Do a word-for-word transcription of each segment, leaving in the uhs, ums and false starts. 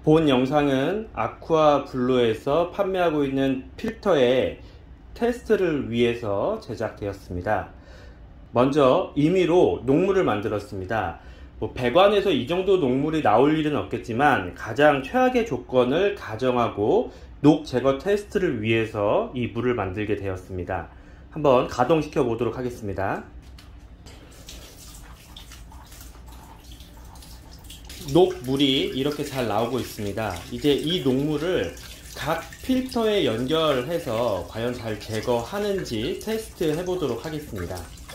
본 영상은 아쿠아 블루에서 판매하고 있는 필터의 테스트를 위해서 제작되었습니다. 먼저 임의로 녹물을 만들었습니다. 뭐 배관에서 이 정도 녹물이 나올 일은 없겠지만 가장 최악의 조건을 가정하고 녹 제거 테스트를 위해서 이 물을 만들게 되었습니다. 한번 가동시켜 보도록 하겠습니다. 녹물이 이렇게 잘 나오고 있습니다. 이제 이 녹물을 각 필터에 연결해서 과연 잘 제거하는지 테스트 해 보도록 하겠습니다.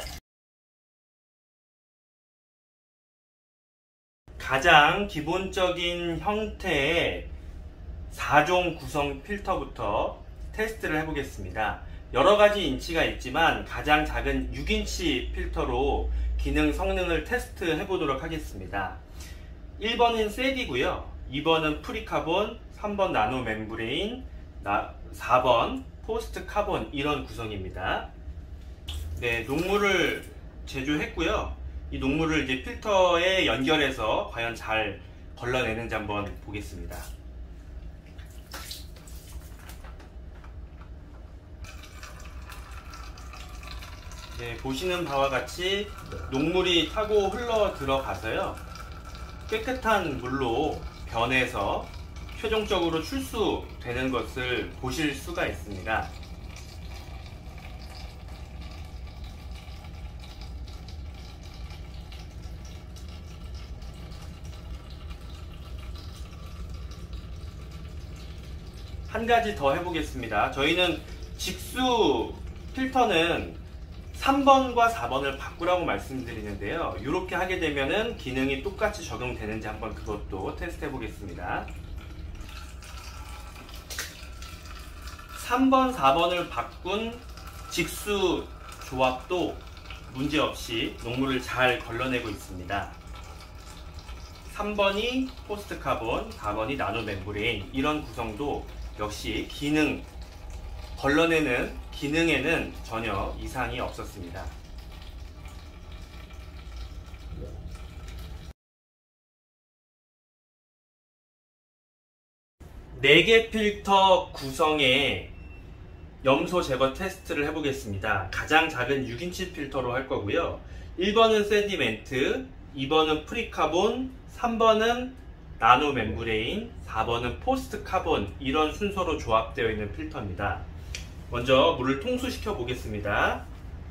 가장 기본적인 형태의 사 종 구성 필터부터 테스트를 해 보겠습니다. 여러가지 인치가 있지만 가장 작은 육 인치 필터로 기능 성능을 테스트 해 보도록 하겠습니다. 일 번은 셋이고요. 이 번은 프리카본, 삼 번 나노 멤브레인, 사 번 포스트 카본, 이런 구성입니다. 네, 녹물을 제조했고요. 이 녹물을 이제 필터에 연결해서 과연 잘 걸러내는지 한번 보겠습니다. 네, 보시는 바와 같이 녹물이 타고 흘러 들어가서요, 깨끗한 물로 변해서 최종적으로 출수되는 것을 보실 수가 있습니다. 한 가지 더 해보겠습니다. 저희는 직수 필터는 삼 번과 사 번을 바꾸라고 말씀드리는데요. 이렇게 하게 되면은 기능이 똑같이 적용되는지 한번 그것도 테스트 해 보겠습니다. 삼 번, 사 번을 바꾼 직수 조합도 문제없이 녹물을 잘 걸러내고 있습니다. 삼 번이 포스트 카본, 사 번이 나노 멤브레인, 이런 구성도 역시 기능, 걸러내는 기능에는 전혀 이상이 없었습니다. 네 개 필터 구성의 염소 제거 테스트를 해보겠습니다. 가장 작은 육 인치 필터로 할 거고요. 일 번은 세디멘트, 이 번은 프리카본, 삼 번은 나노 멤브레인, 사 번은 포스트 카본, 이런 순서로 조합되어 있는 필터입니다. 먼저 물을 통수시켜 보겠습니다.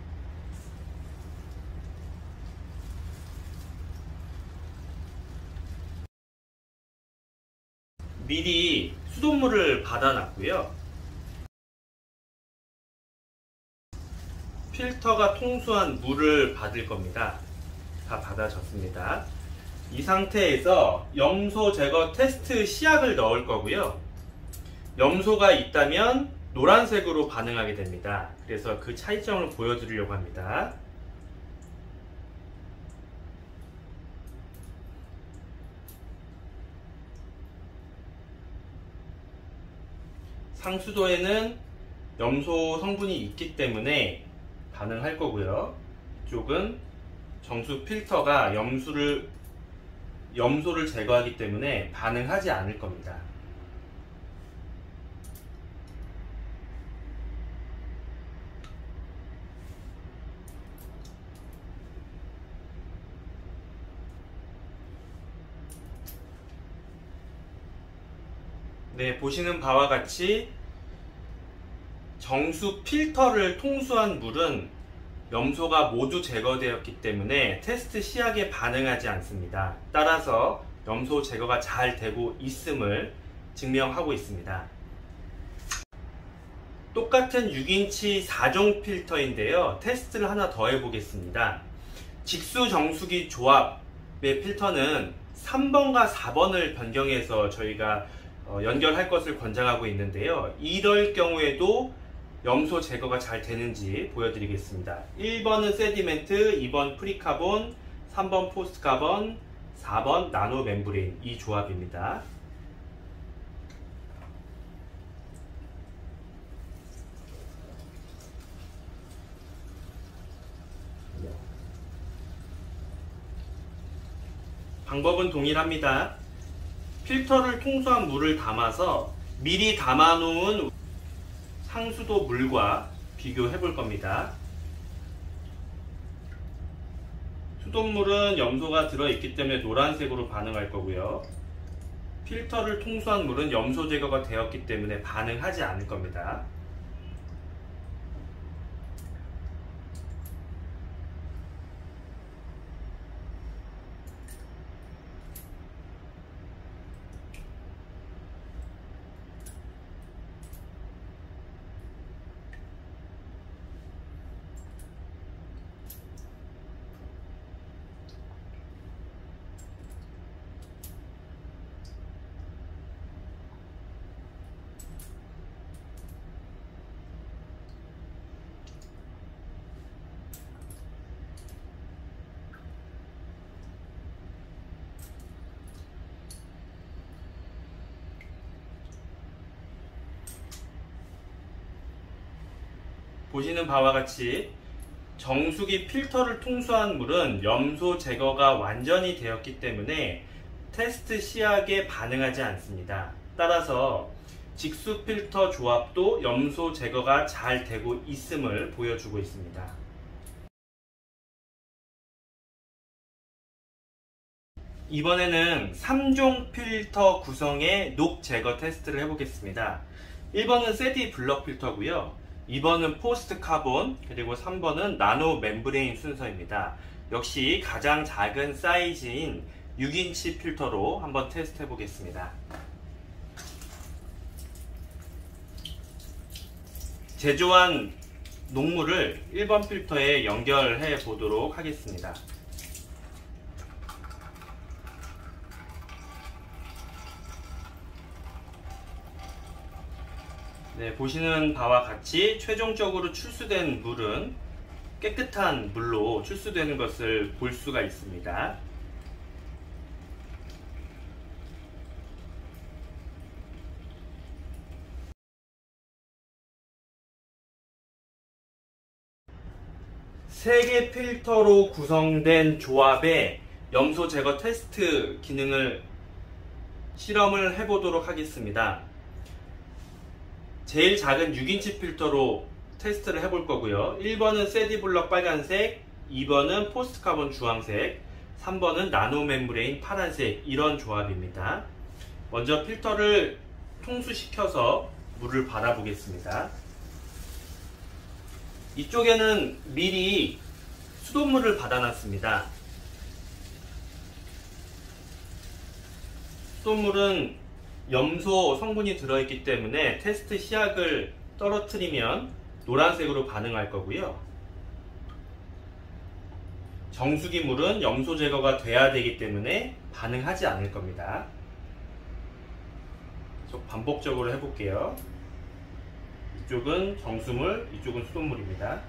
미리 수돗물을 받아놨고요. 필터가 통수한 물을 받을 겁니다. 다 받아졌습니다. 이 상태에서 염소 제거 테스트 시약을 넣을 거고요. 염소가 있다면 노란색으로 반응하게 됩니다. 그래서 그 차이점을 보여드리려고 합니다. 상수도에는 염소 성분이 있기 때문에 반응할 거고요. 이쪽은 정수 필터가 염수를, 염소를 제거하기 때문에 반응하지 않을 겁니다. 네, 보시는 바와 같이 정수 필터를 통수한 물은 염소가 모두 제거되었기 때문에 테스트 시약에 반응하지 않습니다. 따라서 염소 제거가 잘 되고 있음을 증명하고 있습니다. 똑같은 육 인치 사 종 필터인데요. 테스트를 하나 더 해보겠습니다. 직수 정수기 조합의 필터는 삼 번과 사 번을 변경해서 저희가 어, 연결할 것을 권장하고 있는데요. 이럴 경우에도 염소 제거가 잘 되는지 보여드리겠습니다. 일 번은 세디멘트, 이 번 프리카본, 삼 번 포스트 카본, 사 번 나노 멤브레인, 이 조합입니다. 방법은 동일합니다. 필터를 통수한 물을 담아서 미리 담아 놓은 상수도 물과 비교해 볼 겁니다. 수돗물은 염소가 들어있기 때문에 노란색으로 반응할 거고요. 필터를 통수한 물은 염소 제거가 되었기 때문에 반응하지 않을 겁니다. 보시는 바와 같이 정수기 필터를 통수한 물은 염소 제거가 완전히 되었기 때문에 테스트 시약에 반응하지 않습니다. 따라서 직수 필터 조합도 염소 제거가 잘 되고 있음을 보여주고 있습니다. 이번에는 삼 종 필터 구성의 녹 제거 테스트를 해보겠습니다. 일 번은 세디 블럭 필터고요. 이 번은 포스트 카본, 그리고 삼 번은 나노 멤브레인 순서입니다. 역시 가장 작은 사이즈인 육 인치 필터로 한번 테스트 해보겠습니다. 제조한 녹물을 일 번 필터에 연결해 보도록 하겠습니다. 네, 보시는 바와 같이 최종적으로 출수된 물은 깨끗한 물로 출수되는 것을 볼 수가 있습니다. 세 개 필터로 구성된 조합의 염소 제거 테스트 기능을 실험을 해보도록 하겠습니다. 제일 작은 육 인치 필터로 테스트를 해볼 거고요. 일 번은 세디 블럭 빨간색, 이 번은 포스트 카본 주황색, 삼 번은 나노 멤브레인 파란색, 이런 조합입니다. 먼저 필터를 통수시켜서 물을 받아보겠습니다. 이쪽에는 미리 수돗물을 받아놨습니다. 수돗물은 염소 성분이 들어있기 때문에 테스트 시약을 떨어뜨리면 노란색으로 반응할 거고요. 정수기 물은 염소 제거가 돼야 되기 때문에 반응하지 않을 겁니다. 계속 반복적으로 해볼게요. 이쪽은 정수물, 이쪽은 수돗물입니다.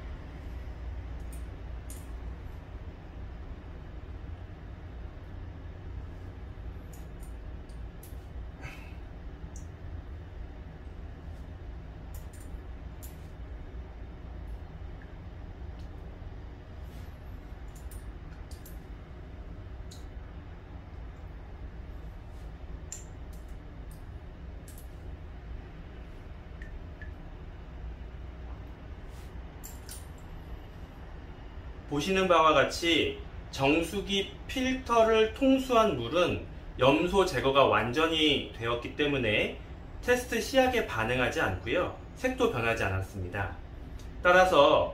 보시는 바와 같이 정수기 필터를 통수한 물은 염소 제거가 완전히 되었기 때문에 테스트 시약에 반응하지 않고요. 색도 변하지 않았습니다. 따라서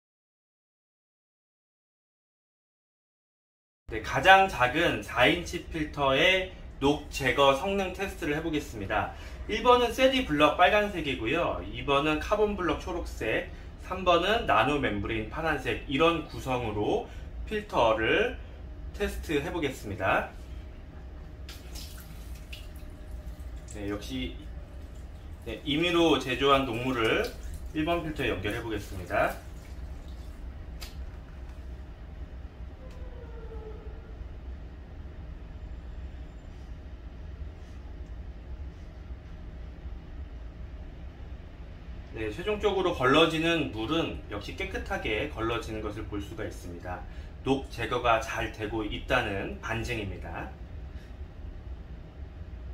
네, 가장 작은 사 인치 필터의 녹 제거 성능 테스트를 해보겠습니다. 일 번은 세디 블럭 빨간색이고요. 이 번은 카본 블럭 초록색, 삼 번은 나노 멤브레인 파란색, 이런 구성으로 필터를 테스트 해보겠습니다. 네, 역시 네, 임의로 제조한 녹물을 일 번 필터에 연결해 보겠습니다. 네, 최종적으로 걸러지는 물은 역시 깨끗하게 걸러지는 것을 볼 수가 있습니다. 녹 제거가 잘 되고 있다는 반증입니다.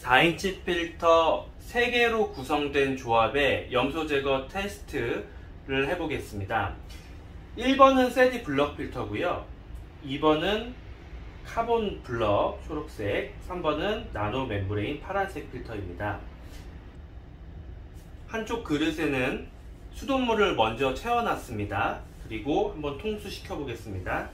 사 인치 필터 세 개로 구성된 조합의 염소 제거 테스트를 해보겠습니다. 일 번은 세디 블럭 필터고요. 이 번은 카본 블럭 초록색, 삼 번은 나노 멤브레인 파란색 필터입니다. 한쪽 그릇에는 수돗물을 먼저 채워놨습니다. 그리고 한번 통수시켜 보겠습니다.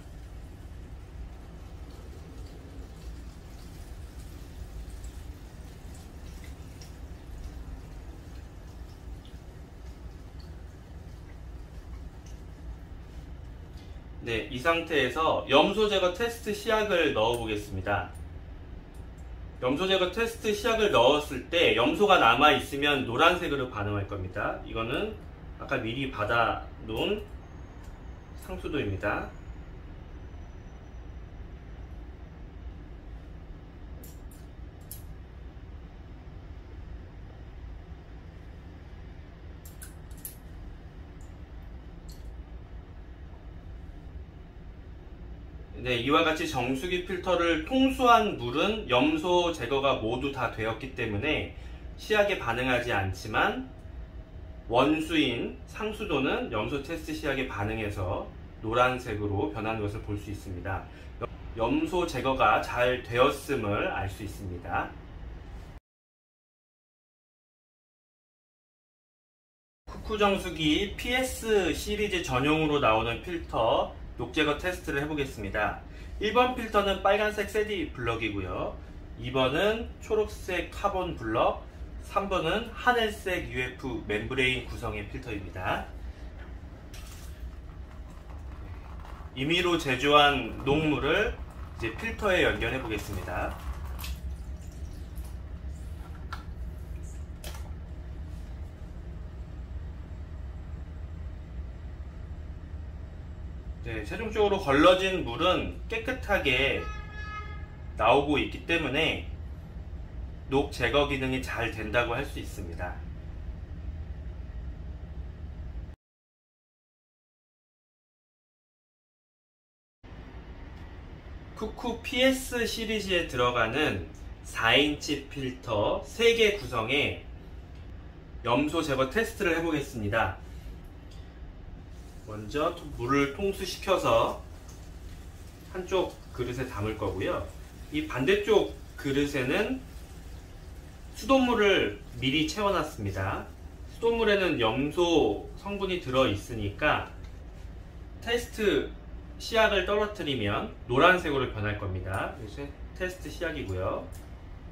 네, 이 상태에서 염소 제거 테스트 시약을 넣어 보겠습니다. 염소 제거 테스트 시약을 넣었을 때 염소가 남아 있으면 노란색으로 반응할 겁니다. 이거는 아까 미리 받아 놓은 상수도입니다. 네, 이와 같이 정수기 필터를 통수한 물은 염소 제거가 모두 다 되었기 때문에 시약에 반응하지 않지만 원수인 상수도는 염소 테스트 시약에 반응해서 노란색으로 변하는 것을 볼 수 있습니다. 염소 제거가 잘 되었음을 알 수 있습니다. 쿠쿠 정수기 피에스 시리즈 전용으로 나오는 필터 녹제거 테스트를 해보겠습니다. 일 번 필터는 빨간색 세디 블럭이고요. 이 번은 초록색 카본 블럭, 삼 번은 하늘색 유에프 멤브레인 구성의 필터입니다. 임의로 제조한 녹물을 이제 필터에 연결해 보겠습니다. 네, 최종적으로 걸러진 물은 깨끗하게 나오고 있기 때문에 녹 제거 기능이 잘 된다고 할 수 있습니다. 쿠쿠 피에스 시리즈에 들어가는 사 인치 필터 세 개 구성의 염소 제거 테스트를 해보겠습니다. 먼저 물을 통수시켜서 한쪽 그릇에 담을 거고요. 이 반대쪽 그릇에는 수돗물을 미리 채워놨습니다. 수돗물에는 염소 성분이 들어있으니까 테스트 시약을 떨어뜨리면 노란색으로 변할 겁니다. 이것이 테스트 시약이고요.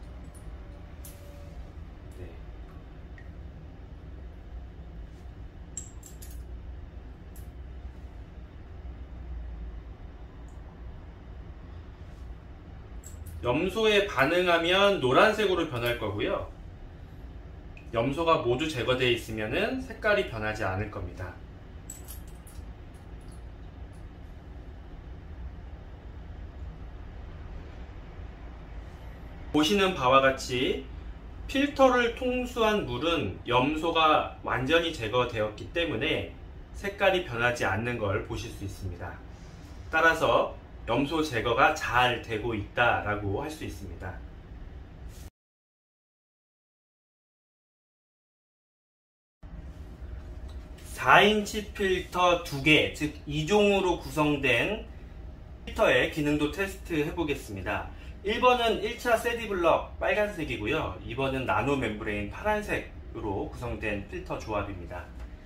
염소에 반응하면 노란색으로 변할 거고요. 염소가 모두 제거되어 있으면 색깔이 변하지 않을 겁니다. 보시는 바와 같이 필터를 통수한 물은 염소가 완전히 제거되었기 때문에 색깔이 변하지 않는 걸 보실 수 있습니다. 따라서 염소 제거가 잘 되고 있다라고 할 수 있습니다. 사 인치 필터 두 개, 즉 이 종으로 구성된 필터의 기능도 테스트 해보겠습니다. 일 번은 일 차 세디 블럭 빨간색이고요. 이 번은 나노 멤브레인 파란색으로 구성된 필터 조합입니다.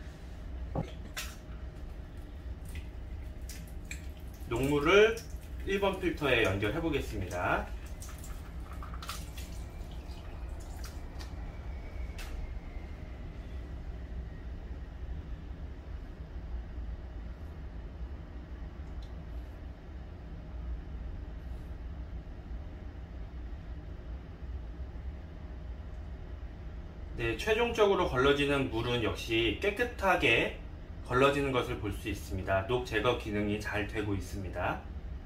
녹물을 일 번 필터에 연결해 보겠습니다. 네, 최종적으로 걸러지는 물은 역시 깨끗하게 걸러지는 것을 볼 수 있습니다. 녹 제거 기능이 잘 되고 있습니다.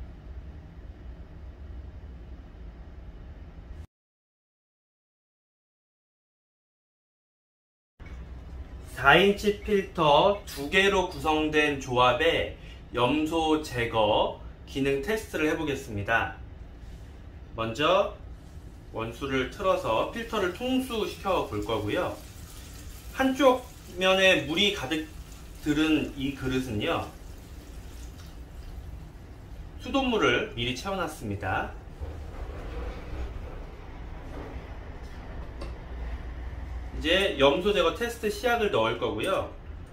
사 인치 필터 두 개로 구성된 조합의 염소 제거 기능 테스트를 해보겠습니다. 먼저 원수를 틀어서 필터를 통수시켜 볼 거고요. 한쪽 면에 물이 가득 들은 이 그릇은요, 수돗물을 미리 채워놨습니다. 이제 염소 제거 테스트 시약을 넣을 거고요.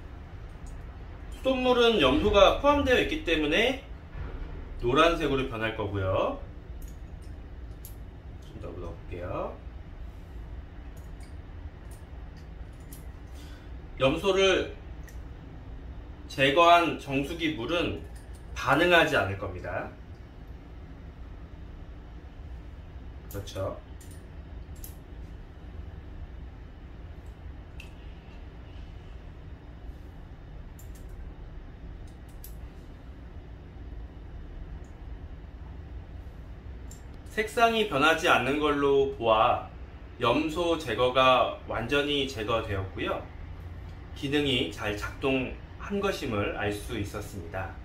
수돗물은 염소가 포함되어 있기 때문에 노란색으로 변할 거고요. 좀 더 넣어볼게요. 염소를 제거한 정수기 물은 반응하지 않을 겁니다. 그렇죠. 색상이 변하지 않는 걸로 보아 염소 제거가 완전히 제거되었고요. 기능이 잘 작동한 것임을 알 수 있었습니다.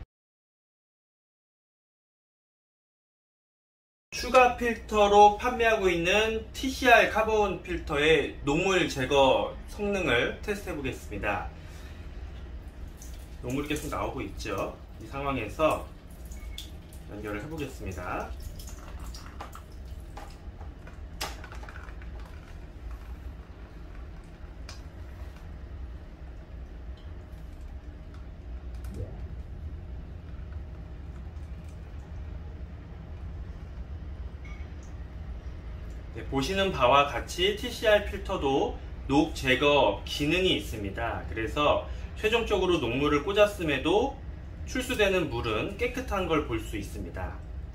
추가 필터로 판매하고 있는 티씨알 카본 필터의 녹물 제거 성능을 테스트 해 보겠습니다. 녹물이 계속 나오고 있죠. 이 상황에서 연결을 해 보겠습니다. 네, 보시는 바와 같이 티씨알 필터도 녹 제거 기능이 있습니다. 그래서 최종적으로 녹물을 꽂았음에도 출수되는 물은 깨끗한 걸 볼 수 있습니다.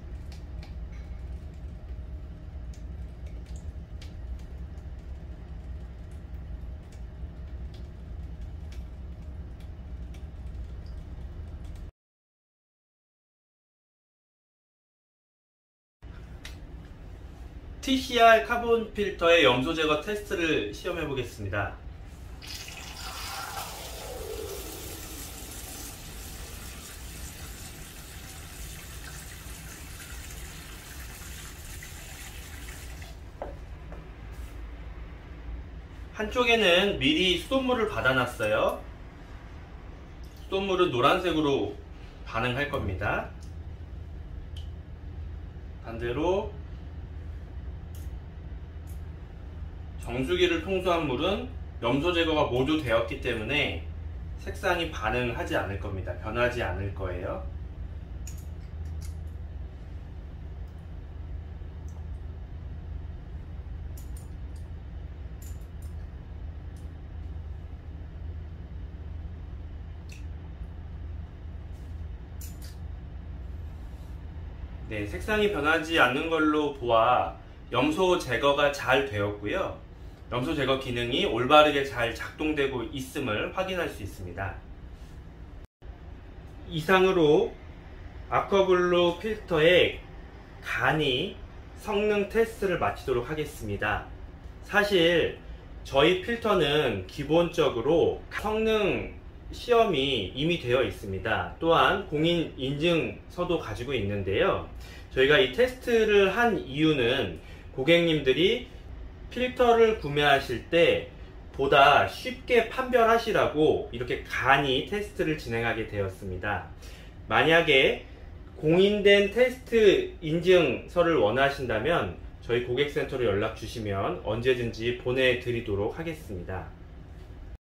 티씨알 카본 필터의 염소 제거 테스트를 시험해 보겠습니다. 한쪽에는 미리 수돗물을 받아놨어요. 수돗물은 노란색으로 반응할 겁니다. 반대로 정수기를 통수한 물은 염소 제거가 모두 되었기 때문에 색상이 반응하지 않을 겁니다. 변하지 않을 거예요. 네, 색상이 변하지 않는 걸로 보아 염소 제거가 잘 되었고요. 염소 제거 기능이 올바르게 잘 작동되고 있음을 확인할 수 있습니다. 이상으로 아쿠아블루 필터의 간이 성능 테스트를 마치도록 하겠습니다. 사실 저희 필터는 기본적으로 성능 시험이 이미 되어 있습니다. 또한 공인 인증서도 가지고 있는데요. 저희가 이 테스트를 한 이유는 고객님들이 필터를 구매하실 때 보다 쉽게 판별하시라고 이렇게 간이 테스트를 진행하게 되었습니다. 만약에 공인된 테스트 인증서를 원하신다면 저희 고객센터로 연락 주시면 언제든지 보내드리도록 하겠습니다.